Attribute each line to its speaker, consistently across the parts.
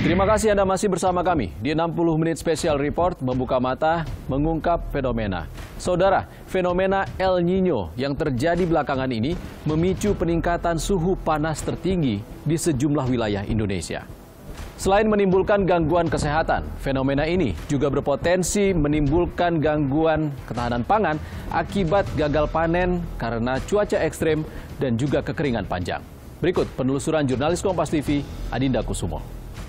Speaker 1: Terima kasih Anda masih bersama kami di 60 menit Special Report membuka mata, mengungkap fenomena. Saudara, fenomena El Nino yang terjadi belakangan ini memicu peningkatan suhu panas tertinggi di sejumlah wilayah Indonesia. Selain menimbulkan gangguan kesehatan, fenomena ini juga berpotensi menimbulkan gangguan ketahanan pangan akibat gagal panen karena cuaca ekstrem dan juga kekeringan panjang. Berikut penelusuran jurnalis Kompas TV, Adinda Kusumo.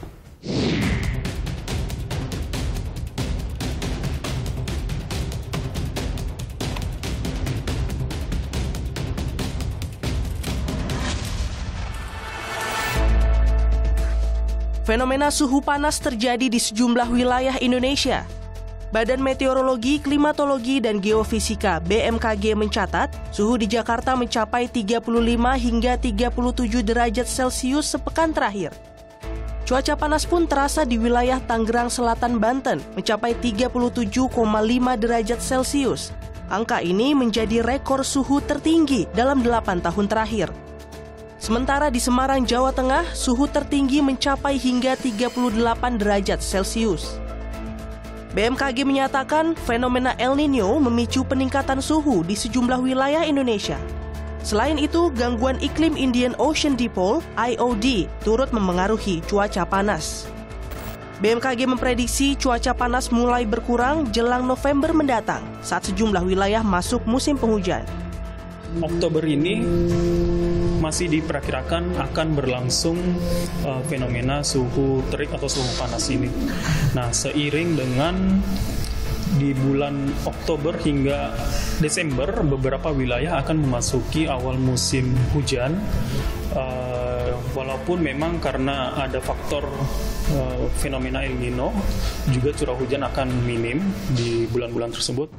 Speaker 2: Fenomena suhu panas terjadi di sejumlah wilayah Indonesia. Badan Meteorologi, Klimatologi, dan Geofisika (BMKG) mencatat suhu di Jakarta mencapai 35 hingga 37 derajat Celcius sepekan terakhir. Cuaca panas pun terasa di wilayah Tangerang Selatan, Banten, mencapai 37,5 derajat Celcius. Angka ini menjadi rekor suhu tertinggi dalam 8 tahun terakhir. Sementara di Semarang, Jawa Tengah, suhu tertinggi mencapai hingga 38 derajat Celcius. BMKG menyatakan fenomena El Nino memicu peningkatan suhu di sejumlah wilayah Indonesia. Selain itu, gangguan iklim Indian Ocean Dipole (IOD) turut memengaruhi cuaca panas. BMKG memprediksi cuaca panas mulai berkurang jelang November mendatang saat sejumlah wilayah masuk musim penghujan.
Speaker 3: Oktober ini masih diperkirakan akan berlangsung fenomena suhu terik atau suhu panas ini. Nah, seiring dengan di bulan Oktober hingga Desember, beberapa wilayah akan memasuki awal musim hujan. Walaupun memang karena ada faktor fenomena El Nino, juga curah hujan akan minim di bulan-bulan tersebut.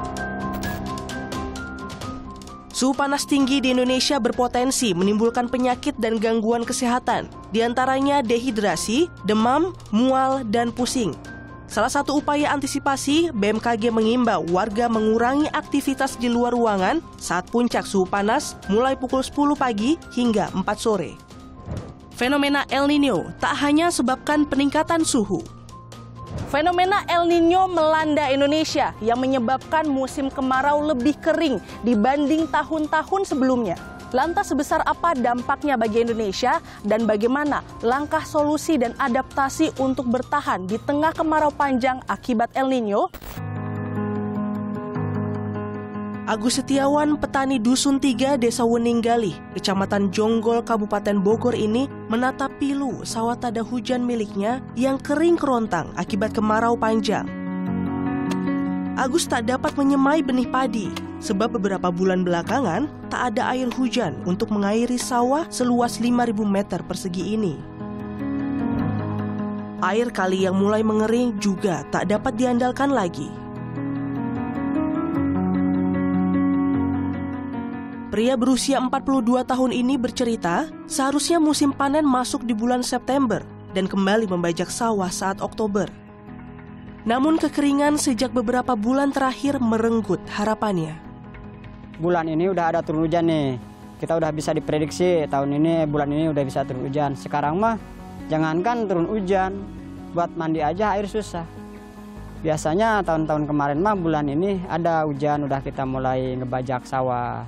Speaker 2: Suhu panas tinggi di Indonesia berpotensi menimbulkan penyakit dan gangguan kesehatan, diantaranya dehidrasi, demam, mual, dan pusing. Salah satu upaya antisipasi, BMKG mengimbau warga mengurangi aktivitas di luar ruangan saat puncak suhu panas mulai pukul 10 pagi hingga 4 sore. Fenomena El Nino tak hanya sebabkan peningkatan suhu.
Speaker 4: Fenomena El Nino melanda Indonesia yang menyebabkan musim kemarau lebih kering dibanding tahun-tahun sebelumnya. Lantas sebesar apa dampaknya bagi Indonesia dan bagaimana langkah solusi dan adaptasi untuk bertahan di tengah kemarau panjang akibat El Nino?
Speaker 2: Agus Setiawan, petani Dusun 3, Desa Weninggalih, Kecamatan Jonggol, Kabupaten Bogor ini menatap pilu sawah tada hujan miliknya yang kering kerontang akibat kemarau panjang. Agus tak dapat menyemai benih padi sebab beberapa bulan belakangan tak ada air hujan untuk mengairi sawah seluas 5.000 meter persegi ini. Air kali yang mulai mengering juga tak dapat diandalkan lagi. Pria berusia 42 tahun ini bercerita, seharusnya musim panen masuk di bulan September dan kembali membajak sawah saat Oktober. Namun kekeringan sejak beberapa bulan terakhir merenggut harapannya.
Speaker 5: Bulan ini udah ada turun hujan nih. Kita udah bisa diprediksi bulan ini udah bisa turun hujan. Sekarang mah jangankan turun hujan, buat mandi aja air susah. Biasanya tahun-tahun kemarin mah bulan ini ada hujan udah kita mulai ngebajak sawah.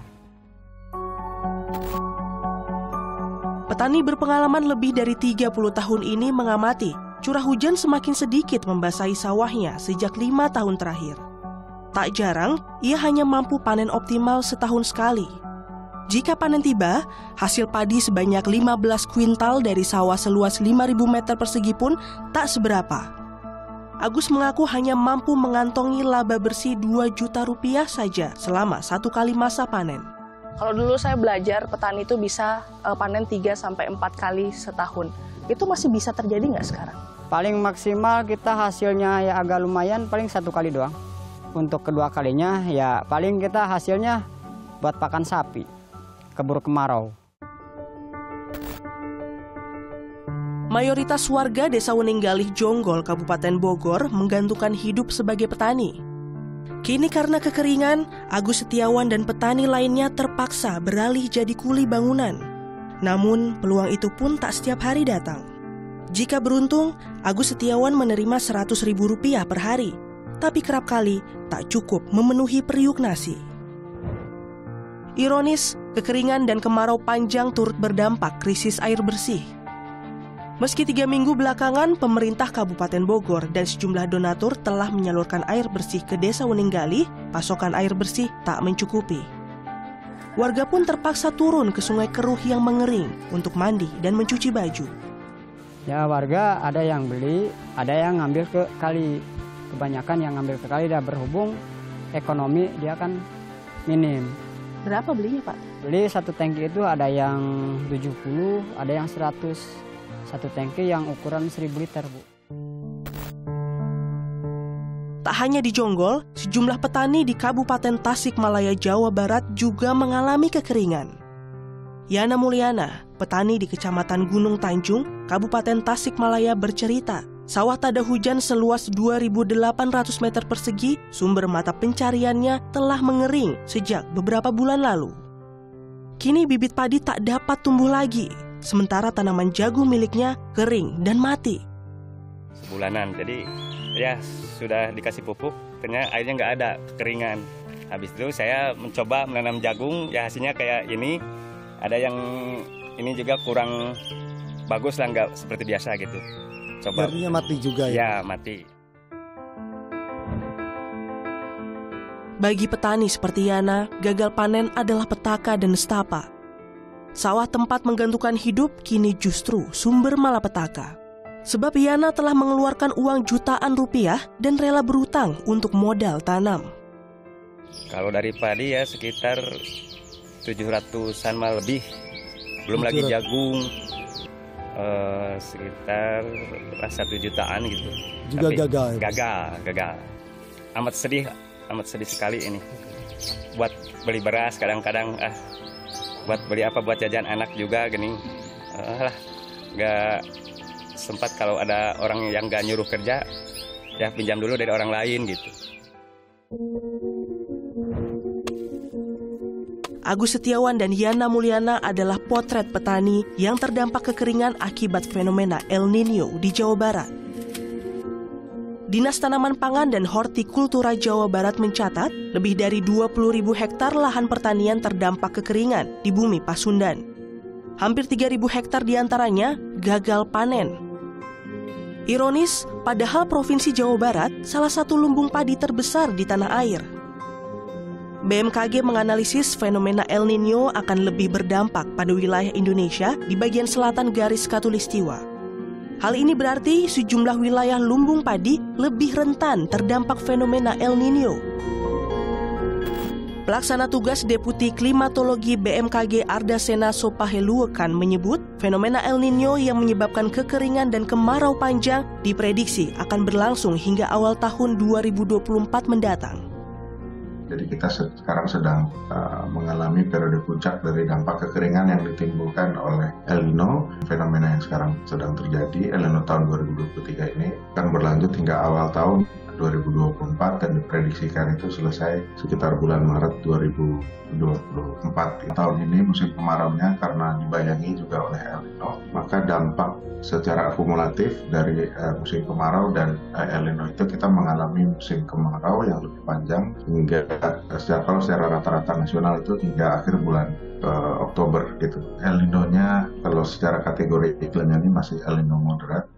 Speaker 2: Petani berpengalaman lebih dari 30 tahun ini mengamati curah hujan semakin sedikit membasahi sawahnya sejak 5 tahun terakhir. Tak jarang, ia hanya mampu panen optimal setahun sekali. Jika panen tiba, hasil padi sebanyak 15 kuintal dari sawah seluas 5.000 meter persegi pun tak seberapa. Agus mengaku hanya mampu mengantongi laba bersih 2 juta rupiah saja selama 1 kali masa panen.
Speaker 4: Kalau dulu saya belajar, petani itu bisa panen 3-4 kali setahun. Itu masih bisa terjadi nggak sekarang?
Speaker 5: Paling maksimal kita hasilnya ya agak lumayan, paling 1 kali doang. Untuk kedua kalinya ya paling kita hasilnya buat pakan sapi, keburu kemarau.
Speaker 2: Mayoritas warga Desa Weninggalih Jonggol, Kabupaten Bogor menggantungkan hidup sebagai petani. Kini karena kekeringan, Agus Setiawan dan petani lainnya terpaksa beralih jadi kuli bangunan. Namun peluang itu pun tak setiap hari datang. Jika beruntung, Agus Setiawan menerima Rp100.000 per hari, tapi kerap kali tak cukup memenuhi periuk nasi. Ironis, kekeringan dan kemarau panjang turut berdampak krisis air bersih. Meski 3 minggu belakangan, pemerintah Kabupaten Bogor dan sejumlah donatur telah menyalurkan air bersih ke Desa Weninggali, pasokan air bersih tak mencukupi. Warga pun terpaksa turun ke Sungai Keruh yang mengering untuk mandi dan mencuci baju.
Speaker 5: Ya warga ada yang beli, ada yang ngambil ke kali. Kebanyakan yang ngambil ke kali, dah berhubung ekonomi dia kan minim.
Speaker 4: Berapa belinya, Pak?
Speaker 5: Beli 1 tangki itu ada yang 70, ada yang 100. 1 tangki yang ukuran 1000 liter, Bu.
Speaker 2: Tak hanya di Jonggol, sejumlah petani di Kabupaten Tasikmalaya, Jawa Barat juga mengalami kekeringan. Yana Mulyana, petani di Kecamatan Gunung Tanjung, Kabupaten Tasikmalaya bercerita, sawah tak ada hujan seluas 2.800 meter persegi, sumber mata pencariannya telah mengering sejak beberapa bulan lalu. Kini bibit padi tak dapat tumbuh lagi, sementara tanaman jagung miliknya kering dan mati.
Speaker 6: Sebulanan, jadi ya sudah dikasih pupuk, ternyata airnya nggak ada, kekeringan. Habis itu saya mencoba menanam jagung, ya hasilnya kayak ini. Ada yang ini juga kurang bagus lah, nggak seperti biasa gitu. Coba.
Speaker 7: Jadinya mati juga ya?
Speaker 6: Ya, mati.
Speaker 2: Bagi petani seperti Yana, gagal panen adalah petaka dan nestapa. Sawah tempat menggantungkan hidup kini justru sumber malapetaka. Sebab Yana telah mengeluarkan uang jutaan rupiah dan rela berutang untuk modal tanam.
Speaker 6: Kalau dari padi ya sekitar 700-an mah lebih. Belum lagi jagung. Sekitar 1 jutaan gitu.
Speaker 7: Juga gagal.
Speaker 6: Gagal. Amat sedih sekali ini. Buat beli beras kadang-kadang buat beli apa buat jajan anak juga gini. Nggak sempat kalau ada orang yang nggak nyuruh kerja, ya pinjam dulu dari orang lain gitu.
Speaker 2: Agus Setiawan dan Yana Mulyana adalah potret petani yang terdampak kekeringan akibat fenomena El Nino di Jawa Barat. Dinas Tanaman Pangan dan Hortikultura Jawa Barat mencatat lebih dari 20.000 hektar lahan pertanian terdampak kekeringan di bumi Pasundan. Hampir 3.000 hektar diantaranya gagal panen. Ironis, padahal Provinsi Jawa Barat salah satu lumbung padi terbesar di tanah air. BMKG menganalisis fenomena El Nino akan lebih berdampak pada wilayah Indonesia di bagian selatan garis khatulistiwa. Hal ini berarti sejumlah wilayah lumbung padi lebih rentan terdampak fenomena El Nino. Pelaksana tugas Deputi Klimatologi BMKG Ardasena Sopaheluekan menyebut fenomena El Nino yang menyebabkan kekeringan dan kemarau panjang diprediksi akan berlangsung hingga awal tahun 2024 mendatang.
Speaker 8: Jadi kita sekarang sedang mengalami periode puncak dari dampak kekeringan yang ditimbulkan oleh El Nino. Fenomena yang sekarang sedang terjadi, El Nino tahun 2023 ini akan berlanjut hingga awal tahun 2024 dan diprediksikan itu selesai sekitar bulan Maret 2024. Tahun ini musim kemaraunya karena dibayangi juga oleh El Nino, maka dampak secara akumulatif dari musim kemarau dan El Nino itu kita mengalami musim kemarau yang lebih panjang hingga secara rata-rata nasional itu hingga akhir bulan Oktober gitu. El Nino-nya kalau secara kategori iklimnya ini masih El Nino moderat.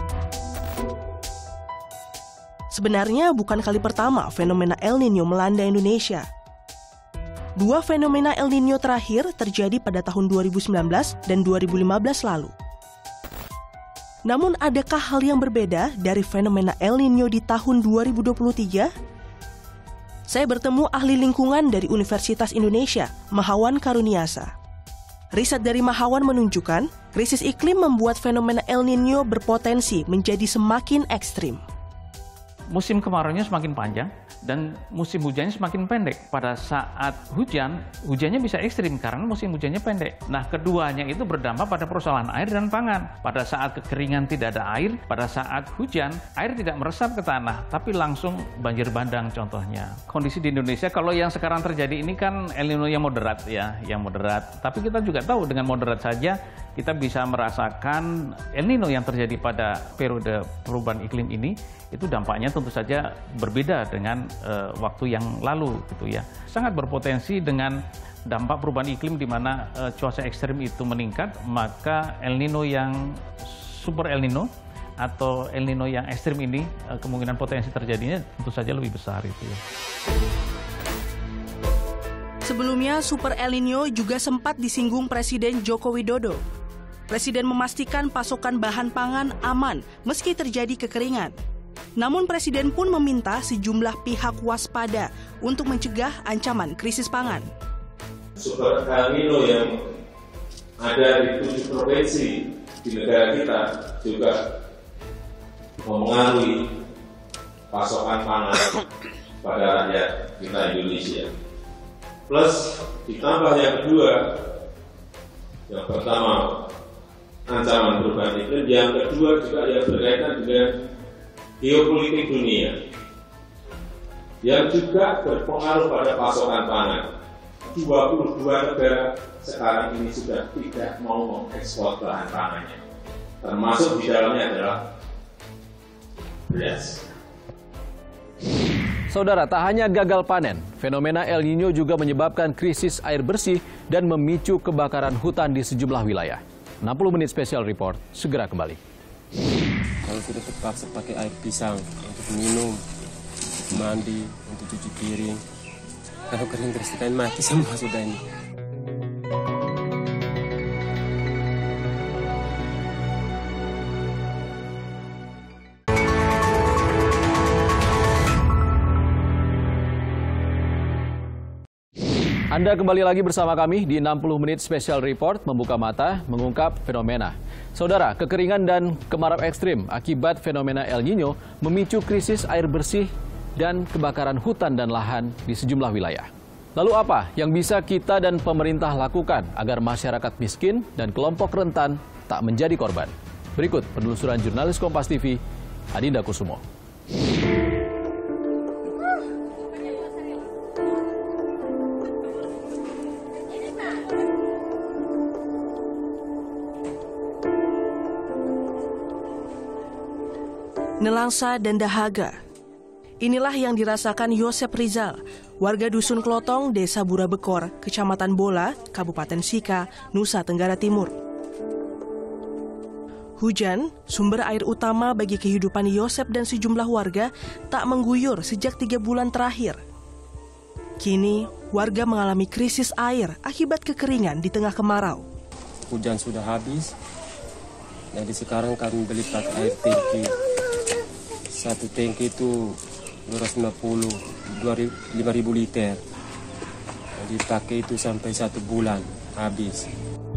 Speaker 2: Sebenarnya bukan kali pertama fenomena El Nino melanda Indonesia. 2 fenomena El Nino terakhir terjadi pada tahun 2019 dan 2015 lalu. Namun adakah hal yang berbeda dari fenomena El Nino di tahun 2023? Saya bertemu ahli lingkungan dari Universitas Indonesia, Mahawan Karuniasa. Riset dari Mahawan menunjukkan krisis iklim membuat fenomena El Nino berpotensi menjadi semakin ekstrim.
Speaker 9: Musim kemaraunya semakin panjang dan musim hujannya semakin pendek. Pada saat hujan, hujannya bisa ekstrim karena musim hujannya pendek. Nah, keduanya itu berdampak pada persoalan air dan pangan. Pada saat kekeringan tidak ada air, pada saat hujan, air tidak meresap ke tanah, tapi langsung banjir bandang contohnya. Kondisi di Indonesia, kalau yang sekarang terjadi ini kan El Nino yang moderat ya, yang moderat. Tapi kita juga tahu dengan moderat saja kita bisa merasakan El Nino yang terjadi pada periode perubahan iklim ini, itu dampaknya tentu saja berbeda dengan waktu yang lalu gitu ya. Sangat berpotensi dengan dampak perubahan iklim di mana cuaca ekstrim itu meningkat, maka El Nino yang super El Nino atau El Nino yang ekstrim ini kemungkinan potensi terjadinya tentu saja lebih besar itu ya.
Speaker 2: Sebelumnya, Super El Nino juga sempat disinggung Presiden Joko Widodo. Presiden memastikan pasokan bahan pangan aman meski terjadi kekeringan. Namun Presiden pun meminta sejumlah pihak waspada untuk mencegah ancaman krisis pangan.
Speaker 10: Super El Nino yang ada di 7 provinsi di negara kita juga mempengaruhi pasokan pangan pada rakyat kita Indonesia. Plus ditambah yang kedua, yang pertama ancaman perubahan iklim, yang kedua juga yang berkaitan dengan geopolitik dunia yang juga berpengaruh pada pasokan pangan. 22 negara sekarang ini sudah tidak mau mengekspor bahan pangannya, termasuk di dalamnya adalah beras.
Speaker 1: Saudara, tak hanya gagal panen, fenomena El Nino juga menyebabkan krisis air bersih dan memicu kebakaran hutan di sejumlah wilayah. 60 menit special report, segera kembali.
Speaker 11: Kalau kita terpaksa pakai air pisang untuk minum, untuk mandi, untuk cuci piring, kalau kering terus kita mati semua sudah ini.
Speaker 1: Anda kembali lagi bersama kami di 60 menit special report membuka mata mengungkap fenomena. Saudara, kekeringan dan kemarau ekstrim akibat fenomena El Nino memicu krisis air bersih dan kebakaran hutan dan lahan di sejumlah wilayah. Lalu apa yang bisa kita dan pemerintah lakukan agar masyarakat miskin dan kelompok rentan tak menjadi korban? Berikut penelusuran jurnalis Kompas TV, Adinda Kusumo.
Speaker 2: Nelangsa dan dahaga. Inilah yang dirasakan Yosep Rizal, warga Dusun Klotong, Desa Burabekor, Kecamatan Bola, Kabupaten Sika, Nusa Tenggara Timur. Hujan, sumber air utama bagi kehidupan Yosep dan sejumlah warga, tak mengguyur sejak 3 bulan terakhir. Kini, warga mengalami krisis air akibat kekeringan di tengah kemarau.
Speaker 11: Hujan sudah habis, jadi sekarang kami beli pakai air tangki. Satu tangki itu 250, 5.000 liter. Dipakai itu sampai 1 bulan habis.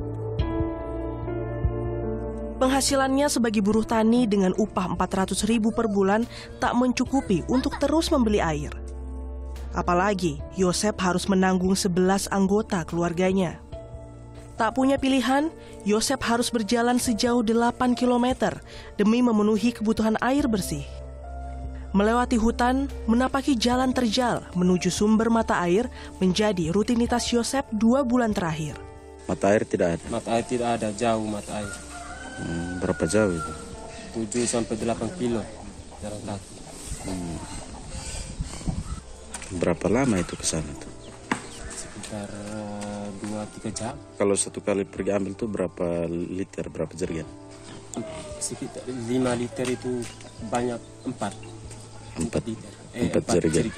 Speaker 2: Penghasilannya sebagai buruh tani dengan upah 400.000 per bulan tak mencukupi untuk terus membeli air. Apalagi Yosep harus menanggung 11 anggota keluarganya. Tak punya pilihan, Yosep harus berjalan sejauh 8 km demi memenuhi kebutuhan air bersih. Melewati hutan, menapaki jalan terjal menuju sumber mata air menjadi rutinitas Yosep 2 bulan terakhir.
Speaker 12: Mata air tidak ada?
Speaker 11: Mata air tidak ada, jauh mata air.
Speaker 12: Berapa jauh itu?
Speaker 11: 7-8 kilo jalan kaki.
Speaker 12: Berapa lama itu ke sana tuh?
Speaker 11: Sekitar 2-3 jam.
Speaker 12: Kalau satu kali pergi ambil tuh berapa liter, berapa jerigen?
Speaker 11: Sekitar 5 liter itu banyak, 4 liter.
Speaker 12: 4 jerigen.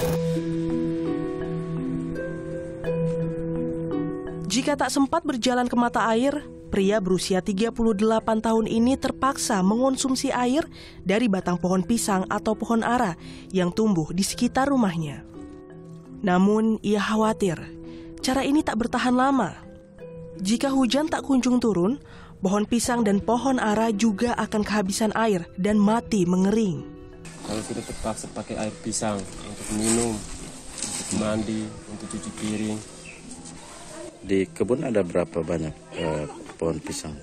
Speaker 2: Jika tak sempat berjalan ke mata air, pria berusia 38 tahun ini terpaksa mengonsumsi air dari batang pohon pisang atau pohon ara yang tumbuh di sekitar rumahnya. Namun ia khawatir, cara ini tak bertahan lama. Jika hujan tak kunjung turun, pohon pisang dan pohon ara juga akan kehabisan air dan mati mengering.
Speaker 11: Kalau kita terpaksa pakai air pisang untuk minum, untuk mandi, untuk cuci piring.
Speaker 12: Di kebun ada berapa banyak pohon pisang?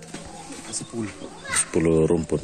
Speaker 11: 10
Speaker 12: rumpun.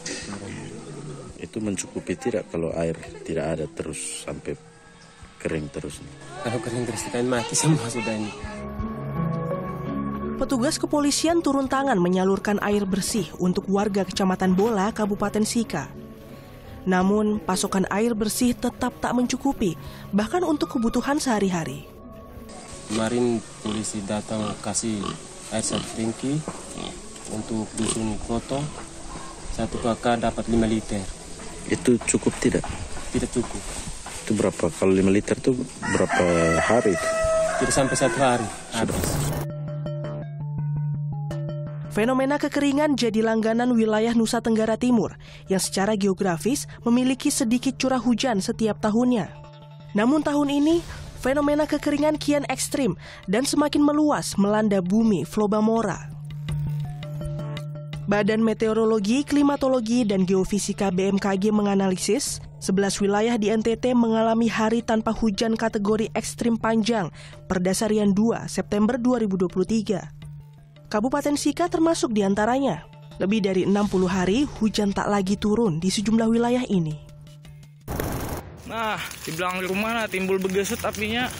Speaker 12: Itu mencukupi tidak kalau air tidak ada terus sampai kering terus?
Speaker 11: Kalau kering terus kita mati semua sudah ini.
Speaker 2: Petugas kepolisian turun tangan menyalurkan air bersih untuk warga Kecamatan Bola, Kabupaten Sika. Namun, pasokan air bersih tetap tak mencukupi, bahkan untuk kebutuhan sehari-hari.
Speaker 11: Kemarin polisi datang kasih air 1 tangki untuk dusun Koto, 1 kakak dapat 5 liter.
Speaker 12: Itu cukup tidak?
Speaker 11: Tidak cukup.
Speaker 12: Itu berapa? Kalau 5 liter itu berapa hari?
Speaker 11: Tidak sampai 1 hari habis.
Speaker 2: Fenomena kekeringan jadi langganan wilayah Nusa Tenggara Timur yang secara geografis memiliki sedikit curah hujan setiap tahunnya. Namun tahun ini, fenomena kekeringan kian ekstrim dan semakin meluas melanda bumi Flobamora. Badan Meteorologi, Klimatologi, dan Geofisika BMKG menganalisis 11 wilayah di NTT mengalami hari tanpa hujan kategori ekstrim panjang Perdasarian 2 September 2023. Kabupaten Sika termasuk di antaranya. Lebih dari 60 hari hujan tak lagi turun di sejumlah wilayah ini.
Speaker 13: Nah, di belakang rumah nah, timbul begesut apinya.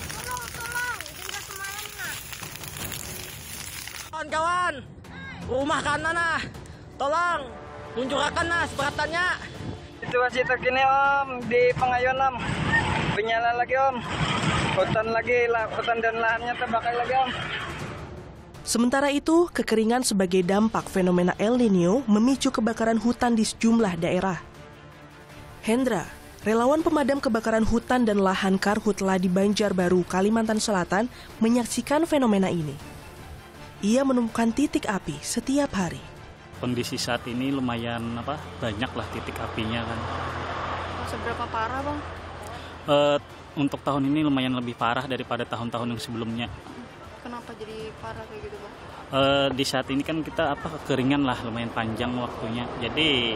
Speaker 13: Kawan-kawan, rumah kanan nah, tolong tunjukkan nah separatannya.
Speaker 5: Situasi terkini Om di Pengayun Om, menyala lagi Om, hutan dan lahannya terbakar lagi Om.
Speaker 2: Sementara itu, kekeringan sebagai dampak fenomena El Nino memicu kebakaran hutan di sejumlah daerah. Hendra, relawan pemadam kebakaran hutan dan lahan Karhutla di Banjarbaru, Kalimantan Selatan, menyaksikan fenomena ini. Ia menemukan titik api setiap hari.
Speaker 14: Kondisi saat ini lumayan banyak lah titik apinya kan.
Speaker 4: Seberapa parah Bang?
Speaker 14: Untuk tahun ini lumayan lebih parah daripada tahun-tahun yang sebelumnya.
Speaker 4: Kenapa jadi parah kayak gitu Bang?
Speaker 14: Di saat ini kan kita kekeringan lah, lumayan panjang waktunya. Jadi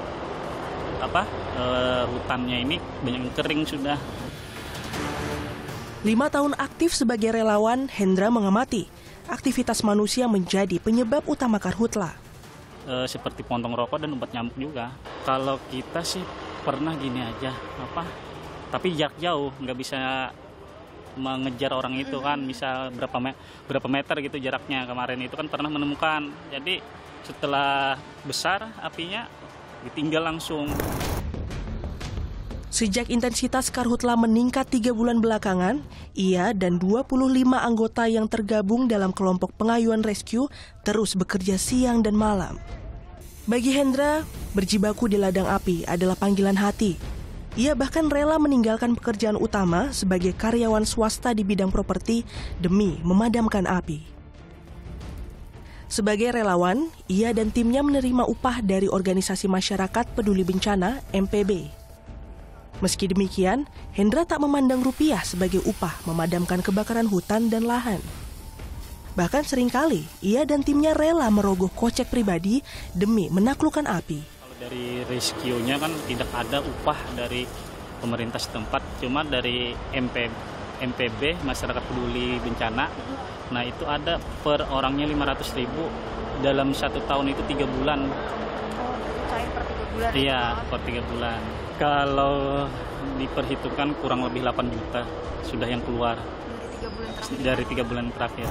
Speaker 14: hutannya ini banyak yang kering sudah.
Speaker 2: 5 tahun aktif sebagai relawan, Hendra mengamati aktivitas manusia menjadi penyebab utama Karhutla.
Speaker 14: Seperti pontong rokok dan obat nyamuk juga. Kalau kita sih pernah gini aja, tapi jarak jauh, nggak bisa mengejar orang itu kan, misal berapa meter gitu jaraknya. Kemarin itu kan pernah menemukan. Jadi setelah besar apinya ditinggal langsung.
Speaker 2: Sejak intensitas Karhutla meningkat 3 bulan belakangan, ia dan 25 anggota yang tergabung dalam kelompok pengayuan rescue terus bekerja siang dan malam. Bagi Hendra, berjibaku di ladang api adalah panggilan hati. Ia bahkan rela meninggalkan pekerjaan utama sebagai karyawan swasta di bidang properti demi memadamkan api. Sebagai relawan, ia dan timnya menerima upah dari Organisasi Masyarakat Peduli Bencana (MPB). Meski demikian, Hendra tak memandang rupiah sebagai upah memadamkan kebakaran hutan dan lahan. Bahkan seringkali, ia dan timnya rela merogoh kocek pribadi demi menaklukkan api.
Speaker 14: Dari rescue-nya kan tidak ada upah dari pemerintah setempat, cuma dari MPB, Masyarakat Peduli Bencana. Nah itu ada per orangnya 500.000 dalam 1 tahun itu 3 bulan.
Speaker 4: Oh, cair per 3 bulan?
Speaker 14: Iya, per 3 bulan. Kalau diperhitungkan kurang lebih 8 juta sudah yang keluar dari 3 bulan terakhir.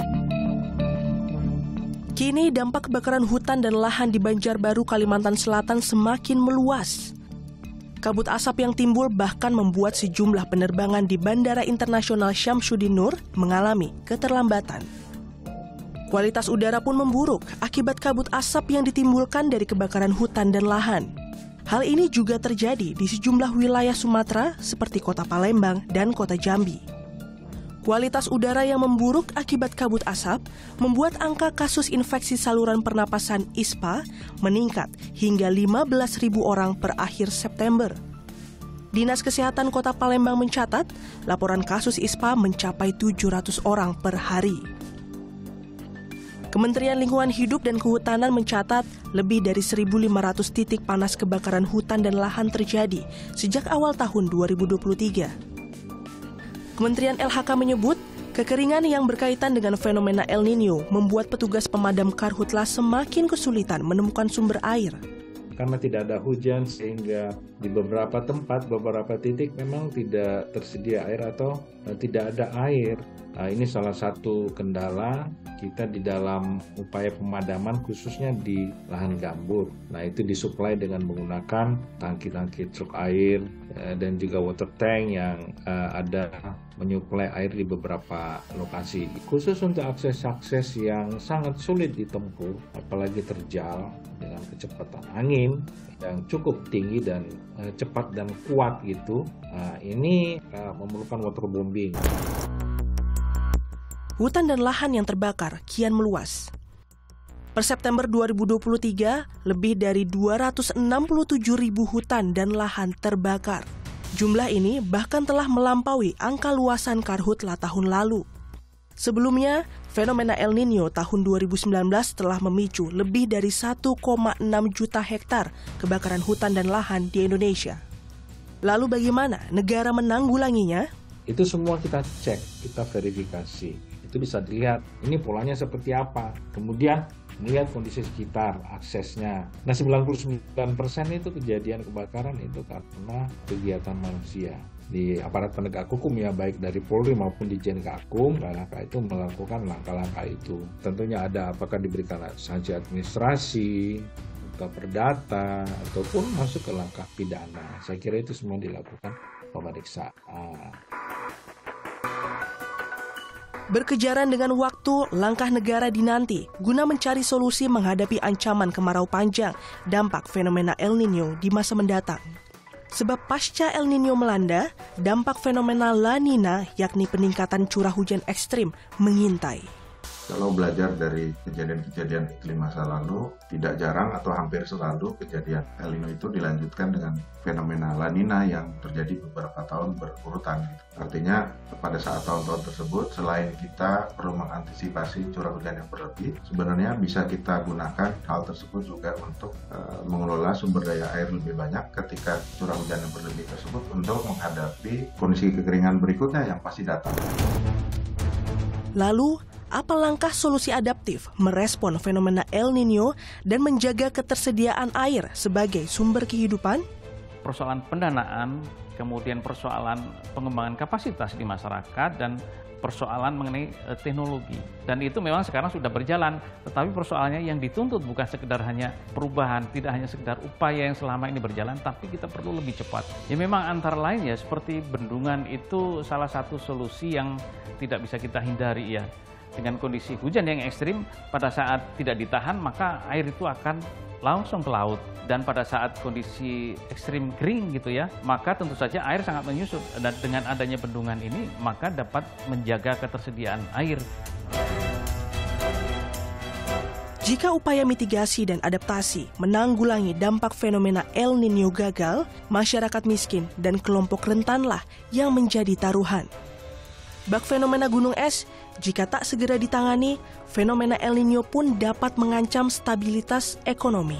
Speaker 2: Kini dampak kebakaran hutan dan lahan di Banjarbaru, Kalimantan Selatan semakin meluas. Kabut asap yang timbul bahkan membuat sejumlah penerbangan di Bandara Internasional Syamsuddin Nur mengalami keterlambatan. Kualitas udara pun memburuk akibat kabut asap yang ditimbulkan dari kebakaran hutan dan lahan. Hal ini juga terjadi di sejumlah wilayah Sumatera seperti Kota Palembang dan Kota Jambi. Kualitas udara yang memburuk akibat kabut asap membuat angka kasus infeksi saluran pernapasan ISPA meningkat hingga 15.000 orang per akhir September. Dinas Kesehatan Kota Palembang mencatat laporan kasus ISPA mencapai 700 orang per hari. Kementerian Lingkungan Hidup dan Kehutanan mencatat lebih dari 1.500 titik panas kebakaran hutan dan lahan terjadi sejak awal tahun 2023. Kementerian LHK menyebut, kekeringan yang berkaitan dengan fenomena El Nino membuat petugas pemadam Karhutla semakin kesulitan menemukan sumber air.
Speaker 15: karena tidak ada hujan sehingga di beberapa tempat, beberapa titik memang tidak tersedia air atau tidak ada air. Nah, ini salah satu kendala kita di dalam upaya pemadaman khususnya di lahan gambut. Nah, itu disuplai dengan menggunakan tangki-tangki truk air dan juga water tank yang ada menyuplai air di beberapa lokasi. Khusus untuk akses-akses yang sangat sulit ditempuh, apalagi terjal dengan kecepatan angin yang cukup tinggi dan cepat dan kuat gitu. Nah, ini memerlukan waterbombing.
Speaker 2: Hutan dan lahan yang terbakar kian meluas. Per September 2023, lebih dari 267.000 hutan dan lahan terbakar. Jumlah ini bahkan telah melampaui angka luasan karhutla tahun lalu. Sebelumnya, fenomena El Nino tahun 2019 telah memicu lebih dari 1,6 juta hektar kebakaran hutan dan lahan di Indonesia. Lalu bagaimana negara menanggulanginya?
Speaker 15: Itu semua kita cek, kita verifikasi. Itu bisa dilihat, ini polanya seperti apa. Kemudian melihat kondisi sekitar, aksesnya. Nah, 99% itu kejadian kebakaran itu karena kegiatan manusia. Di aparat penegak hukum ya, baik dari Polri maupun di Jengakum, langkah itu melakukan langkah-langkah itu. Tentunya ada apakah diberikan sanksi administrasi, atau perdata, ataupun masuk ke langkah pidana. Saya kira itu semua dilakukan pemeriksaan.
Speaker 2: Berkejaran dengan waktu, langkah negara dinanti guna mencari solusi menghadapi ancaman kemarau panjang dampak fenomena El Nino di masa mendatang. Sebab pasca El Nino melanda, dampak fenomena La Nina yakni peningkatan curah hujan ekstrim mengintai.
Speaker 8: Kalau belajar dari kejadian-kejadian iklim masa lalu, tidak jarang atau hampir selalu kejadian El Nino itu dilanjutkan dengan fenomena La Nina yang terjadi beberapa tahun berurutan. Artinya pada saat tahun-tahun tersebut, selain kita perlu mengantisipasi curah hujan yang berlebih, sebenarnya bisa kita gunakan hal tersebut juga untuk mengelola sumber daya air lebih banyak ketika curah hujan yang berlebih tersebut untuk menghadapi kondisi kekeringan berikutnya yang pasti datang.
Speaker 2: Lalu, apa langkah solusi adaptif merespon fenomena El Nino dan menjaga ketersediaan air sebagai sumber kehidupan?
Speaker 9: Persoalan pendanaan, kemudian persoalan pengembangan kapasitas di masyarakat, dan persoalan mengenai teknologi. Dan itu memang sekarang sudah berjalan, tetapi persoalannya yang dituntut bukan sekedar hanya perubahan, tidak hanya sekedar upaya yang selama ini berjalan, tapi kita perlu lebih cepat. Ya memang antara lain ya seperti bendungan itu salah satu solusi yang tidak bisa kita hindari ya. Dengan kondisi hujan yang ekstrim, pada saat tidak ditahan maka air itu akan langsung ke laut. Dan pada saat kondisi ekstrim kering gitu ya, maka tentu saja air sangat menyusut. Dan dengan adanya bendungan ini, maka dapat menjaga ketersediaan air.
Speaker 2: Jika upaya mitigasi dan adaptasi menanggulangi dampak fenomena El Nino gagal, masyarakat miskin dan kelompok rentanlah yang menjadi taruhan. Bak fenomena gunung es, jika tak segera ditangani, fenomena El Nino pun dapat mengancam stabilitas ekonomi.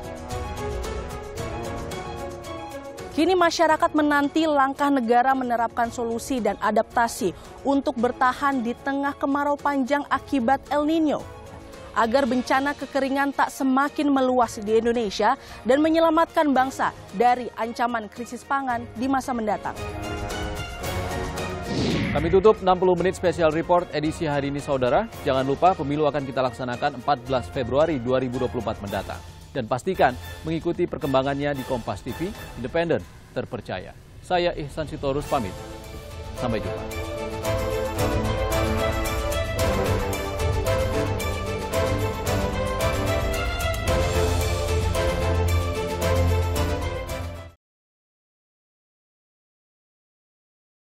Speaker 4: Kini masyarakat menanti langkah negara menerapkan solusi dan adaptasi untuk bertahan di tengah kemarau panjang akibat El Nino, agar bencana kekeringan tak semakin meluas di Indonesia dan menyelamatkan bangsa dari ancaman krisis pangan di masa mendatang.
Speaker 1: Kami tutup 60 menit special report edisi hari ini, saudara. Jangan lupa pemilu akan kita laksanakan 14 Februari 2024 mendatang. Dan pastikan mengikuti perkembangannya di Kompas TV, independen, terpercaya. Saya Ihsan Sitorus pamit. Sampai jumpa.